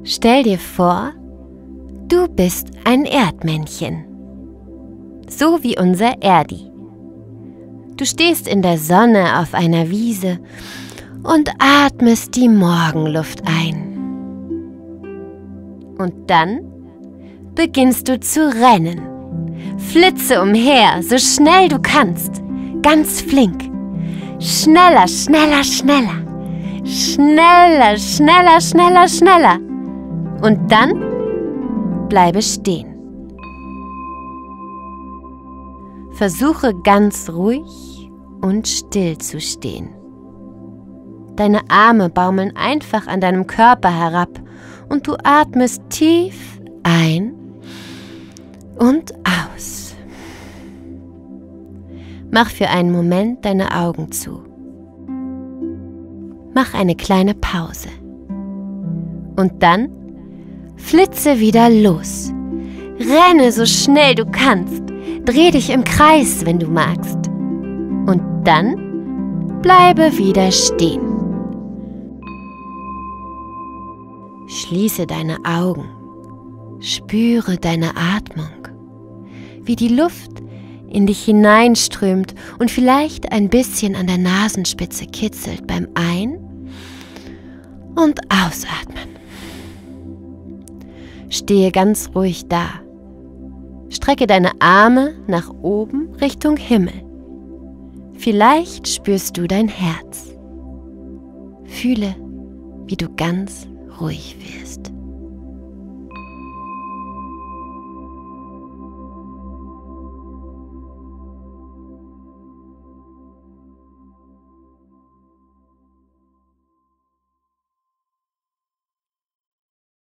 Stell dir vor, du bist ein Erdmännchen, so wie unser Erdi. Du stehst in der Sonne auf einer Wiese und atmest die Morgenluft ein. Und dann beginnst du zu rennen. Flitze umher, so schnell du kannst, ganz flink. Schneller, schneller, schneller. Schneller, schneller, schneller, schneller. Und dann bleibe stehen. Versuche ganz ruhig und still zu stehen. Deine Arme baumeln einfach an deinem Körper herab und du atmest tief ein und aus. Mach für einen Moment deine Augen zu. Mach eine kleine Pause. Und dann flitze wieder los. Renne so schnell du kannst. Dreh dich im Kreis, wenn du magst. Und dann bleibe wieder stehen. Schließe deine Augen. Spüre deine Atmung, wie die Luft in dich hineinströmt und vielleicht ein bisschen an der Nasenspitze kitzelt beim Ein- und Ausatmen. Stehe ganz ruhig da. Strecke deine Arme nach oben Richtung Himmel. Vielleicht spürst du dein Herz. Fühle, wie du ganz ruhig wirst.